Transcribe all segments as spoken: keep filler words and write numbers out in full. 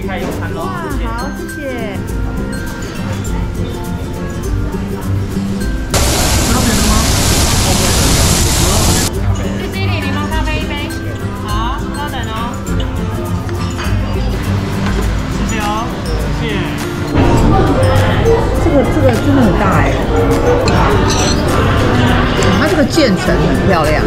开用餐喽。 哇，好，谢谢。 要点了吗？ 是经理，柠檬咖啡一杯。好，稍等哦。谢谢哦，谢谢。 这个这个真的很大哎，它这个渐层很漂亮。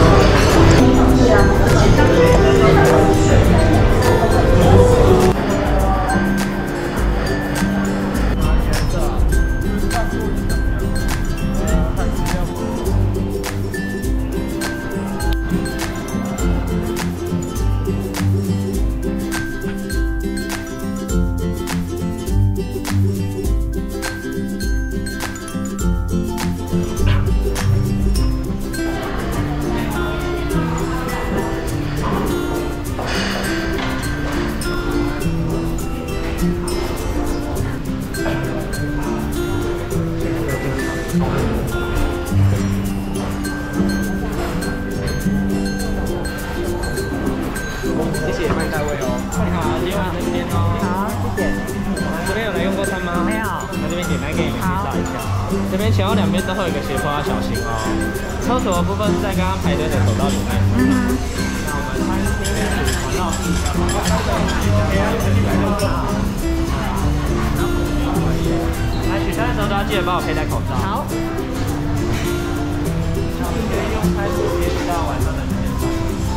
谢谢，欢迎带位哦。你好，今晚在这边哦。 好，谢谢。 这边有来用过餐吗？ 没有。 那这边简单给你们介绍一下。这边前后两边都会有一个斜坡，要小心哦。厕所的部分是在刚刚排队的走道里面。嗯哼。那我们餐厅环绕一下。来取餐的时候都要记得帮我佩戴口罩。 好。 那我们可以用餐时间到晚上的九点半。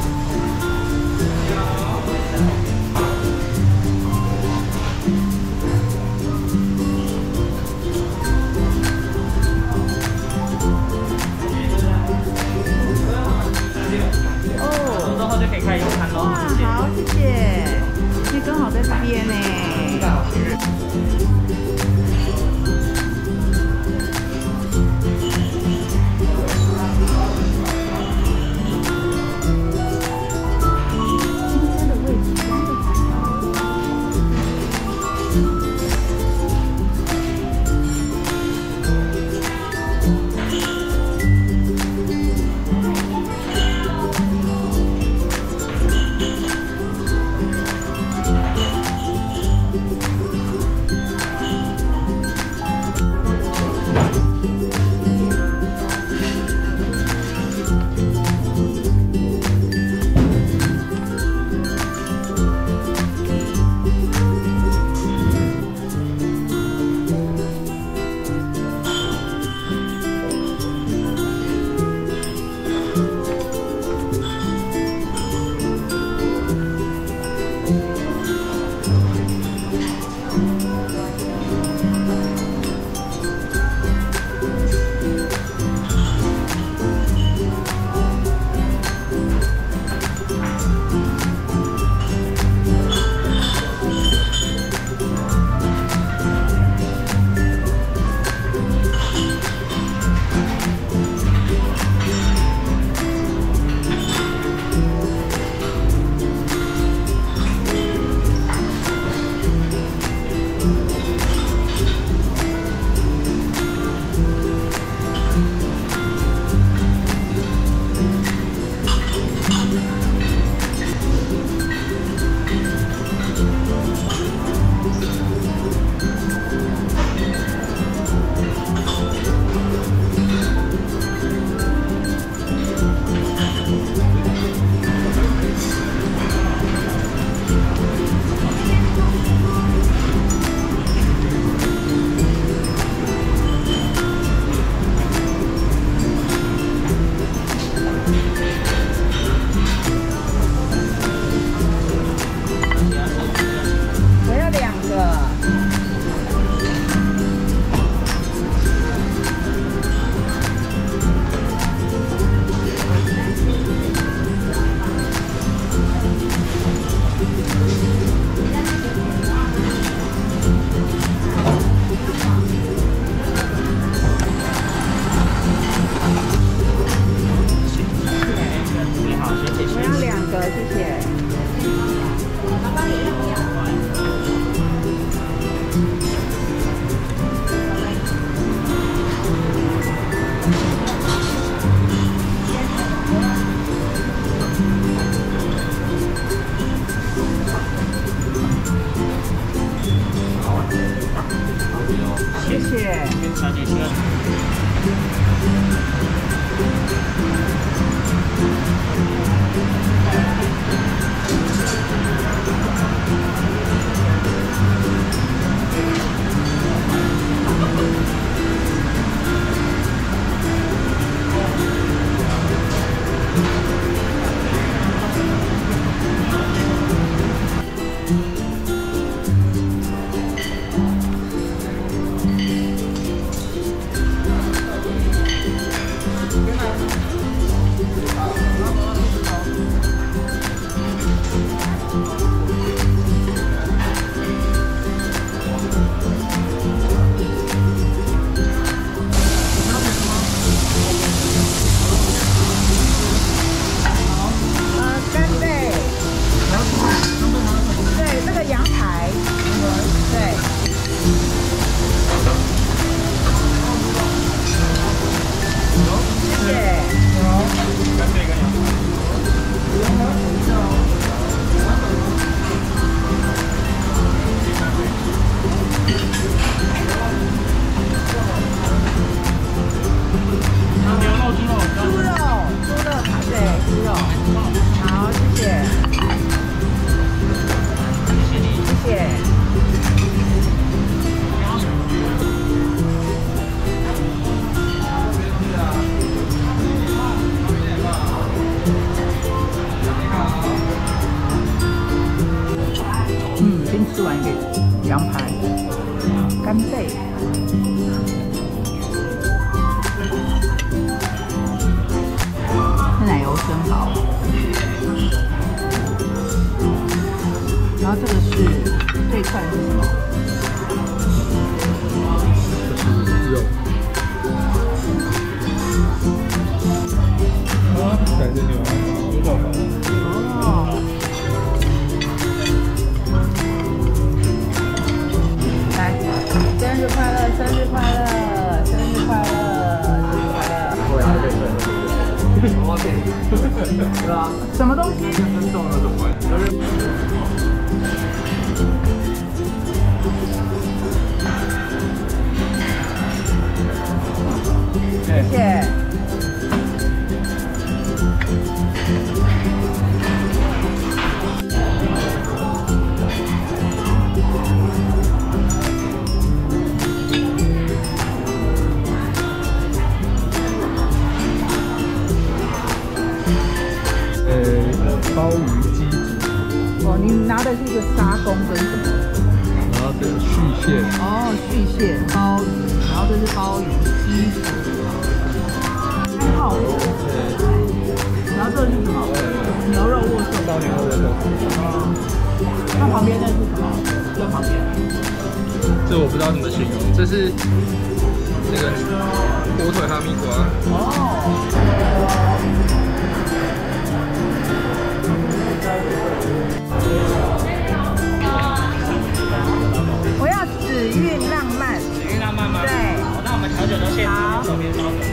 哦，之后就可以开始用餐喽。 哇，好，谢谢。因为刚好在这边呢。 吃完一个羊排，干贝。奶油生蚝，然后这个是这一块是什么？ 肉。啊，感觉牛牛肉。哦。 来，生日快乐，生日快乐，生日快乐，生日快乐！ 我来这个。对吧？ 什么东西？ 跟动那种玩意。 谢谢。 鲍鱼鸡煮。 哦，你拿的是一个沙公跟什么？ 然后这个续蟹。 哦，续蟹鲍鱼，然后这是鲍鱼鸡煮，三号的。对。然后这是什么？牛肉握寿。 烧牛肉握寿。 哦。那旁边那是什么？这旁边。 这我不知道怎么形容，这是那个火腿哈密瓜。 哦。我要紫韵浪漫。 紫韵浪漫吗？ 对。 好，那我们调酒都先好。 手边烧的。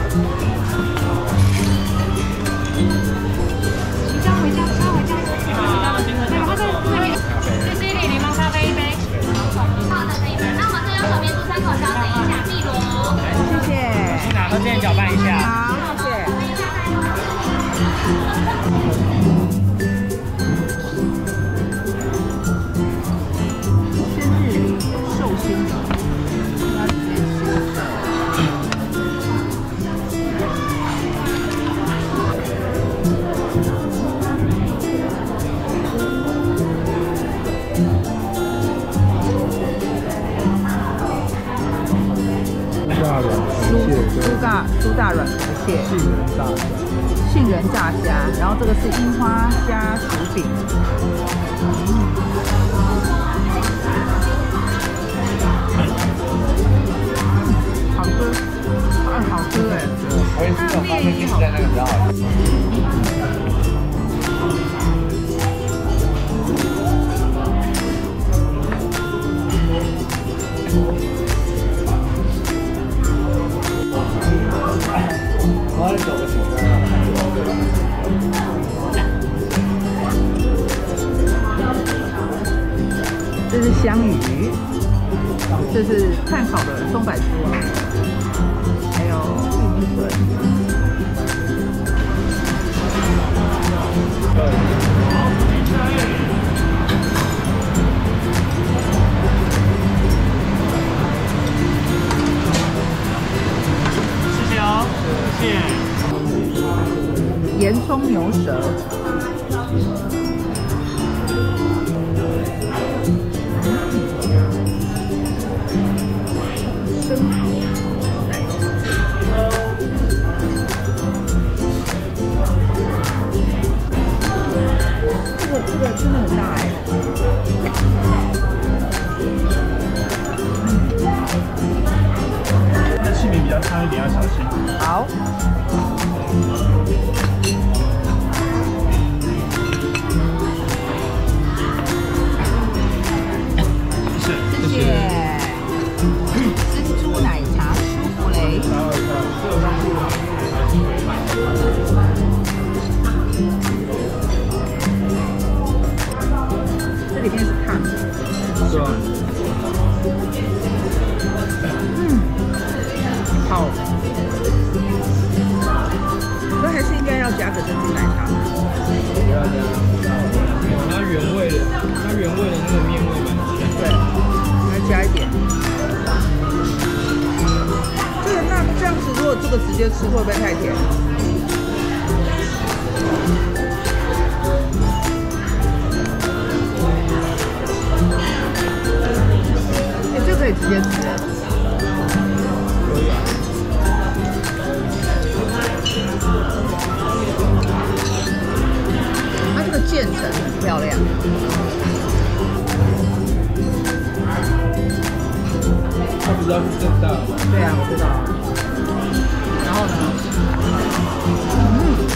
请交回家，交回家。 你好，今天那个这里，这这里柠檬咖啡一杯。 好的，可以的。那我们这用手边出三口，稍等一下，秘鲁。 谢谢。 先拿，都先搅拌一下。 好，谢谢。生日礼寿星礼，那里面是猪大猪大软壳蟹， 杏仁炸虾， 杏仁炸虾，然后这个是樱花虾薯饼。好吃，嗯，好吃哎！它的面也好吃。这是香鱼，这是炭烤的松柏酥，还有玉米笋。 谢谢哦，谢谢。 盐葱牛舌。这个这个真的很大哎。 这器皿比较烫一点，要小心。 好。谢谢。珍珠奶茶舒芙蕾。这里面是烫的。 是吧？ 嗯，好。那还是应该要加个珍珠奶茶。 不要加，它原味的，它原味的那个面味蛮香。 对，来加一点。这个那这样子，如果这个直接吃会不会太甜？ 渐层很漂亮。 它比较是更大的。 对啊，我知道。然后呢？嗯。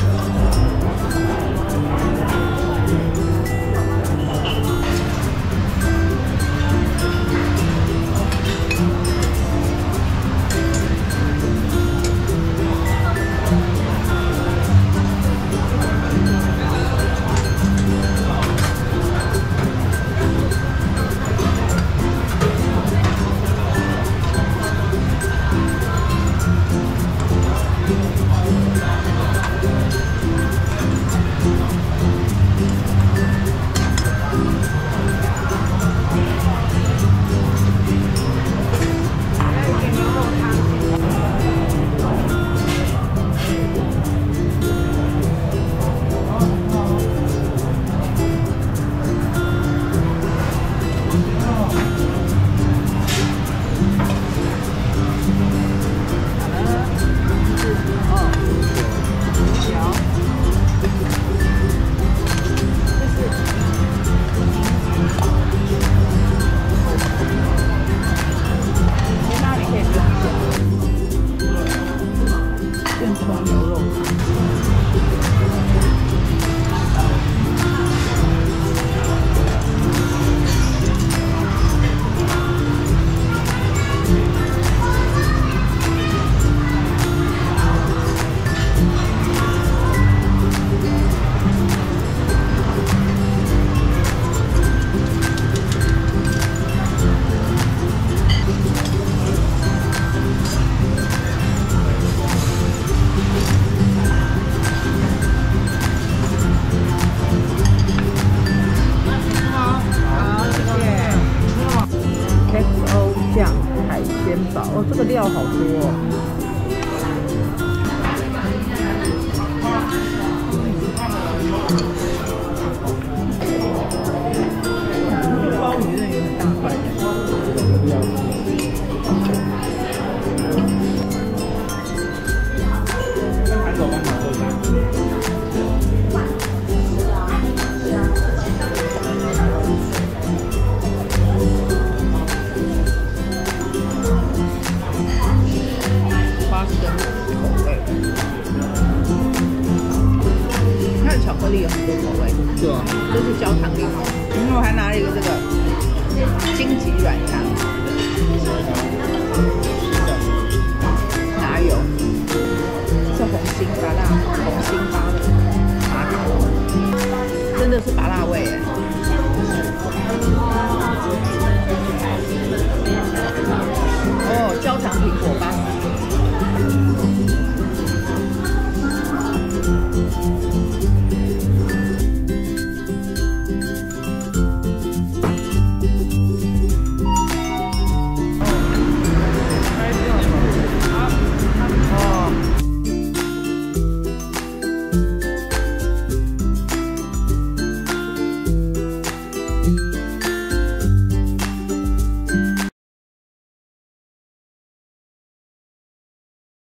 哦，这个料好多哦。鲍鱼真的有很大块的。 跟韩手帮忙做菜。巧克力有很多口味，对啊，这是焦糖柠檬，然后我还拿了一个这个荆棘软糖，哪有？是红心芭辣，红心芭芭卡，真的是芭辣味哎。哦，焦糖苹果巴斯